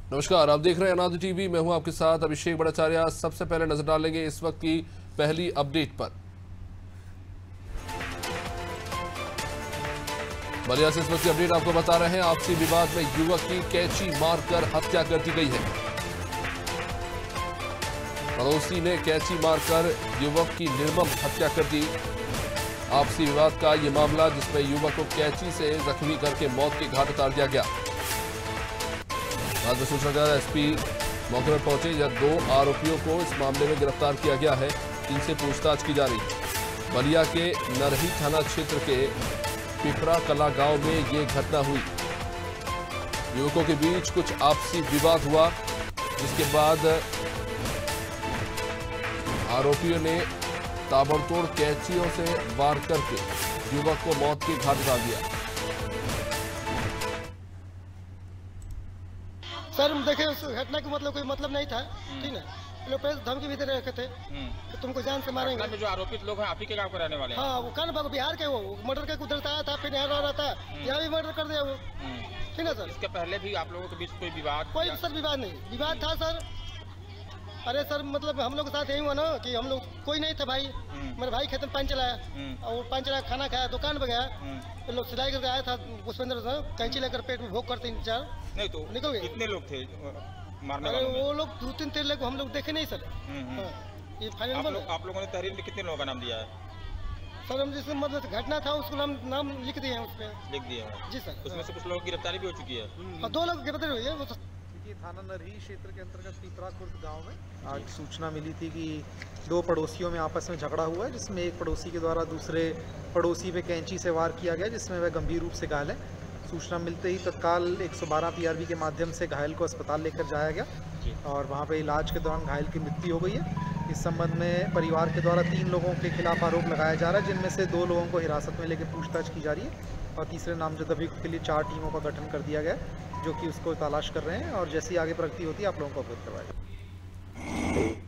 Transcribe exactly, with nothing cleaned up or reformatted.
नमस्कार, आप देख रहे हैं अनादि टीवी। मैं हूं आपके साथ अभिषेक भट्टाचार्य। सबसे पहले नजर डालेंगे इस वक्त की पहली अपडेट पर। बलिया से इस वक्त की अपडेट आपको बता रहे हैं। आपसी विवाद में युवक की कैंची मारकर हत्या कर दी गई है। पड़ोसी ने कैंची मारकर युवक की निर्मम हत्या कर दी। आपसी विवाद का यह मामला, जिसमें युवक को कैंची से जख्मी करके मौत के घाट उतार दिया गया। बाद में सूचना के एसपी मौके पर पहुंचे। या दो आरोपियों को इस मामले में गिरफ्तार किया गया है, जिनसे पूछताछ की जा रही है। बलिया के नरही थाना क्षेत्र के पिपरा कला गांव में ये घटना हुई। युवकों के बीच कुछ आपसी विवाद हुआ, जिसके बाद आरोपियों ने ताबड़तोड़ कैंचियों से वार करके युवक को मौत के घाट उतार दिया। सर देखिए, उस घटना का मतलब कोई मतलब नहीं था, ठीक है। लोग पहले धमकी भी दे रखे थे कि तुमको जान से मारेंगे। में जो आरोपित लोग हैं आप ही के गांव के रहने वाले हैं। हाँ, वो कान बाबू बिहार के, वो मर्डर के उधर आया था, फिर यहाँ रह रहा था, यहाँ भी मर्डर कर दिया वो, ठीक है सर। इसके पहले भी आप लोगों के बीच कोई विवाद? कोई सर विवाद नहीं, विवाद था सर। अरे सर, मतलब हम लोग के साथ यही हुआ ना कि हम लोग कोई नहीं था भाई। मेरे भाई खेत में पानी चलाया और पानी चलाया, खाना खाया, दुकान पे गया, तो लोग सिलाई करके आया था पुष्पेंद्र से, कैंची लेकर पेट में भोग करते चार नहीं तो निकल गए। कितने लोग थे मारने अरे वाले? वो लोग दो तीन तेरह लोग हम लोग देखे नहीं सर। ये फाइनल आप, लो, आप लोगों ने तहरीर में कितने लोगों का नाम दिया है? सर हम जिस मतलब घटना था उसको नाम नाम लिख दिए हैं उस पर। लिख दिया है जी सर। उसमें से कुछ लोगों की गिरफ्तारी भी हो चुकी है और दो लोग गिरफ्तार हुई है। वो थाना नरही क्षेत्र के अंतर्गत पिपरा खुर्द गांव में आज सूचना मिली थी कि दो पड़ोसियों में आपस में झगड़ा हुआ है, जिसमें एक पड़ोसी के द्वारा दूसरे पड़ोसी पे कैंची से वार किया गया, जिसमें वह गंभीर रूप से घायल है। सूचना मिलते ही तत्काल एक सौ बारह पीआरबी के माध्यम से घायल को अस्पताल लेकर जाया गया और वहां पे इलाज के दौरान घायल की मृत्यु हो गई है। इस संबंध में परिवार के द्वारा तीन लोगों के खिलाफ आरोप लगाया जा रहा है, जिनमें से दो लोगों को हिरासत में लेकर पूछताछ की जा रही है और तीसरे नामजद अभियुक्त के लिए चार टीमों का गठन कर दिया गया है, जो कि उसको तलाश कर रहे हैं और जैसी आगे प्रगति होती है आप लोगों को अवगत करवाएगा।